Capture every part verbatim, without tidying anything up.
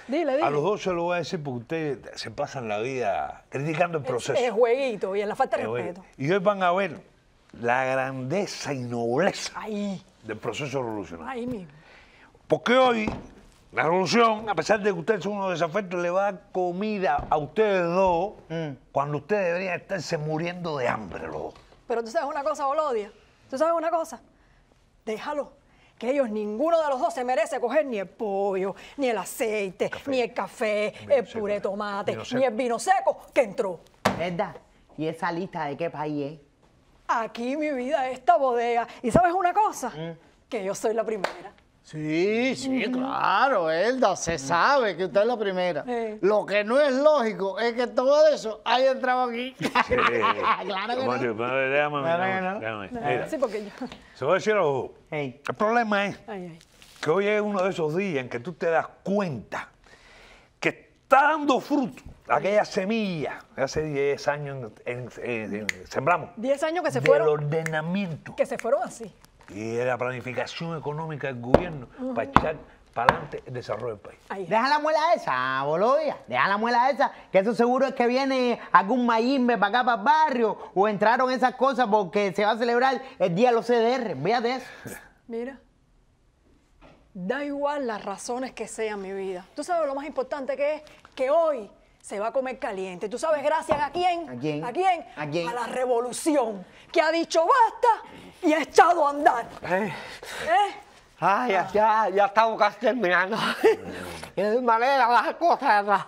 Dile, dile. A los dos se lo voy a decir porque ustedes se pasan la vida criticando el proceso. Es, es jueguito y en la falta de Eh, respeto. Y hoy van a ver la grandeza y nobleza Ahí, del proceso revolucionario. ahí mismo. Porque hoy la revolución, a pesar de que ustedes son unos desafectos, le va a dar comida a ustedes dos Mm. cuando ustedes deberían estarse muriendo de hambre los dos. Pero tú sabes una cosa, Bolodia. Tú sabes una cosa. Déjalo. Que ellos, ninguno de los dos se merece coger ni el pollo, ni el aceite, Café. ni el café, Vino el seco, puré de ¿no? tomate, Vino ni seco. el vino seco que entró. ¿Verdad? ¿Y esa lista de qué país es? Aquí, mi vida, esta bodega. ¿Y sabes una cosa? Mm. Que yo soy la primera. Sí, sí, claro, Elda, se sabe que usted es la primera. Sí. Lo que no es lógico es que todo eso haya entrado aquí. Claro que Vamos a no. decir, pero déjame, Claro que déjame, no. déjame. Mira, Sí, porque yo... se lo voy a decir a los dos. Hey. El problema es Ay, ay. que hoy es uno de esos días en que tú te das cuenta que está dando fruto aquella semilla que hace diez años en- en- en- sembramos. Diez años que se del fueron, ordenamiento que se fueron así. y de la planificación económica del gobierno para echar para adelante el desarrollo del país. Ahí. Deja la muela esa, Bolodia. Deja la muela esa, que eso seguro es que viene algún mayimbe para acá, para el barrio, o entraron esas cosas porque se va a celebrar el Día de los C D R. Fíjate eso. Mira, da igual las razones que sean, mi vida. Tú sabes lo más importante que es que hoy se va a comer caliente. ¿Tú sabes gracias a quién? ¿A quién? ¿A quién? ¿A quién? A la revolución, que ha dicho basta y ha echado a andar. Eh, ¿Eh? Ay, ya, ya, ya estamos casi terminando. Y de manera las cosas atrás.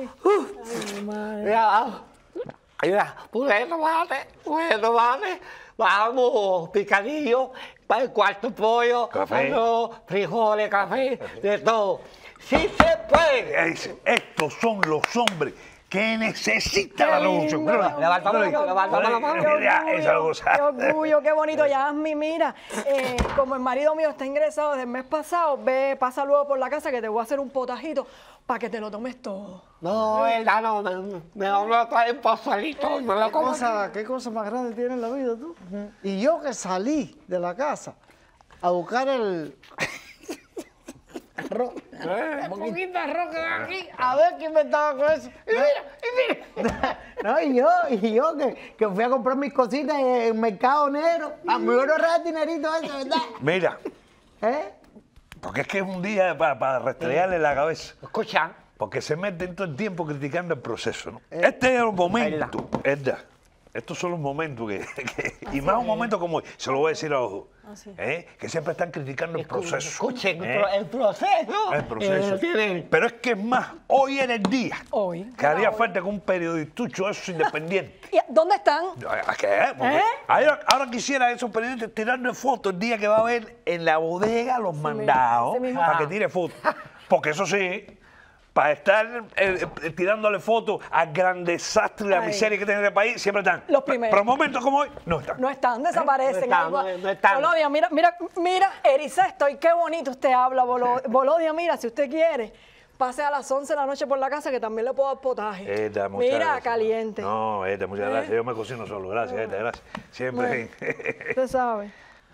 Mira, mira, puré de tomate, puré de tomate, vamos, picadillo, para el cuarto pollo, Café. arroz, frijoles, café, de todo. ¡Sí se puede! Es- Estos son los hombres que necesita la Qué revolución. lindo, Mira, qué levantamos orgullo, la- levantamos la mano. qué Mira, orgullo, esa cosa. Qué orgullo, qué bonito. Yasmi, mira, eh, como el marido mío está ingresado desde el mes pasado, ve, pasa luego por la casa que te voy a hacer un potajito para que te lo tomes todo. No, verdad, no, me, me lo a traer pozolito, me lo ¿Qué como. cosa, ¿Qué cosa más grande tiene en la vida tú? Y yo que salí de la casa a buscar el arroz, un poquito de arroz que hay aquí, a ver quién me estaba con eso. Y mira, y mira. No, y yo, y yo que, que fui a comprar mis cositas en el mercado negro. A mí me ahorrar dinerito eso, ¿verdad? Mira, ¿Eh? porque es que es un día para, para restregarle la cabeza. Escucha, Porque se meten todo el tiempo criticando el proceso, ¿no? Este es el momento, ¿verdad? Estos son los momentos que, que- y más un momento como hoy, se lo voy a decir a los dos, Así es. ¿eh? Que siempre están criticando el proceso. escuchen, ¿eh? el proceso. El proceso. eh, tienen- Pero es que es más, hoy era el día. Hoy. Que haría Hoy. falta que un periodistucho eso independiente. ¿Y dónde están? ¿A qué? Porque ¿Eh? ahora, ahora quisiera esos periodistas tirarle fotos el día que va a haber en la bodega los mandados sí mismo. para que tire fotos. Porque eso sí, para estar eh, eh, tirándole fotos al gran desastre y la Ay. miseria que tiene este país, siempre están. Los primeros. Pero momentos como hoy, no están. No están, desaparecen. No están, algo- no- no están. Bolodia, mira, mira, mira, Ericesto, y qué bonito usted habla, Bolo- Bolodia, mira, si usted quiere, pase a las once de la noche por la casa que también le puedo dar potaje. Esta, muchas mira, gracias. caliente. No, Esta, muchas ¿Eh? gracias. Yo me cocino solo. Gracias, Esta, gracias. Siempre. Usted sabe.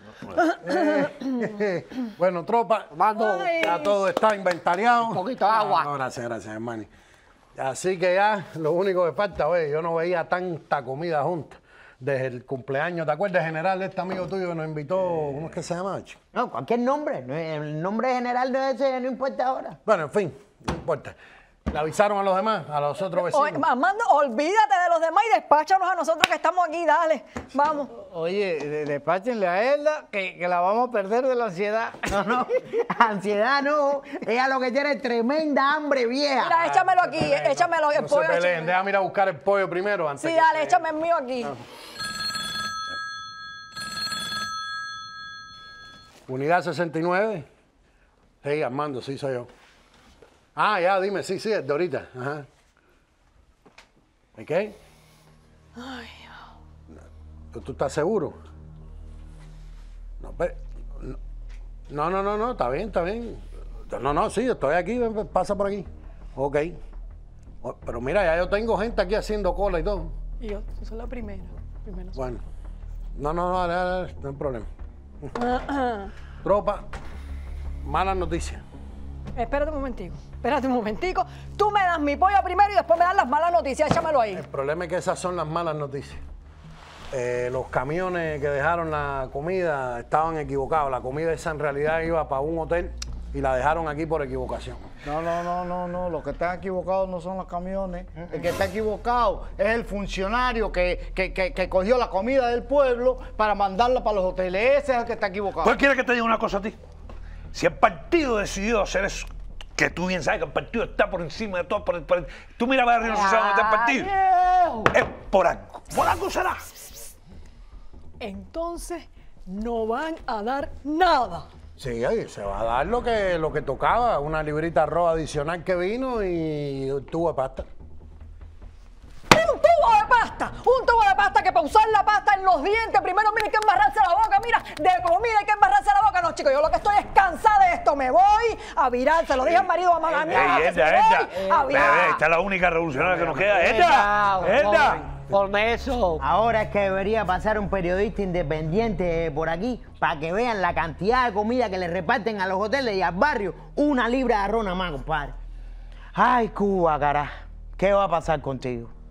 Bueno, tropa, Ay. ya todo está inventariado. Un poquito de agua. No, no, gracias, gracias, hermano. Así que ya lo único que falta, oye, yo no veía tanta comida junta desde el cumpleaños. ¿Te acuerdas, general, de este amigo tuyo que nos invitó? ¿Cómo es que se llama, chico? No, cualquier nombre. no, El nombre general de ese no importa ahora. Bueno, en fin, no importa. Le avisaron a los demás, a los otros vecinos. Oye, Armando, olvídate de los demás y despáchanos a nosotros que estamos aquí, dale, vamos. Oye, de- despáchenle a Elda que, que la vamos a perder de la ansiedad. No, no, ansiedad no. Ella lo que tiene es tremenda hambre vieja. Mira, échamelo aquí, échamelo, el No se pollo. peleen, échamelo. déjame ir a buscar el pollo primero antes Sí, que dale, se- échame el mío aquí. Unidad sesenta y nueve. Sí, Armando, sí soy yo. Ah, ya, dime, sí, sí, es de ahorita. Ajá. ¿Y qué? Ay, ¿Tú, tú estás seguro? No, pe- no, no, no, no, está bien, está bien. No, no, sí, estoy aquí, ven, ven, pasa por aquí. Ok. O- Pero mira, ya yo tengo gente aquí haciendo cola y todo. y yo, yo soy la primera. primera soy. Bueno. No, no, no, dale, dale, dale, no hay problema. Tropa, malas noticias. Espérate un momentico. Espérate un momentico. Tú me das mi pollo primero y después me das las malas noticias. Échamelo ahí. El problema es que esas son las malas noticias. Eh, los camiones que dejaron la comida estaban equivocados. La comida esa en realidad iba para un hotel y la dejaron aquí por equivocación. No, no, no, no, no. Los que están equivocados no son los camiones. El que está equivocado es el funcionario que, que, que, que cogió la comida del pueblo para mandarla para los hoteles. Ese es el que está equivocado. ¿Cuál quiere que te diga una cosa a ti? Si el partido decidió hacer eso, que tú bien sabes que el partido está por encima de todo, por el, por el- tú mira a ver no se sabe dónde está el partido. Viejo. Es por algo. Por algo será. Entonces, no van a dar nada. Sí, ahí se va a dar lo que, lo que tocaba, una librita roja adicional que vino y un tubo de pasta. Un tubo de pasta, un tubo de pasta que para usar la pasta en los dientes primero mira hay que embarrarse la boca, mira, de comida hay que embarrarse la boca. No, chicos, yo lo que estoy es cansada de esto, me voy a virar, se lo dije al marido a mamá mía. Ey, que Edda, me Edda. voy a Ve, virar. ve, esta es la única revolucionaria que nos queda. Edda, Edda. Por eso. Ahora es que debería pasar un periodista independiente por aquí para que vean la cantidad de comida que le reparten a los hoteles y al barrio. Una libra de arroz nada más, compadre. Ay, Cuba, carajo. ¿Qué va a pasar contigo?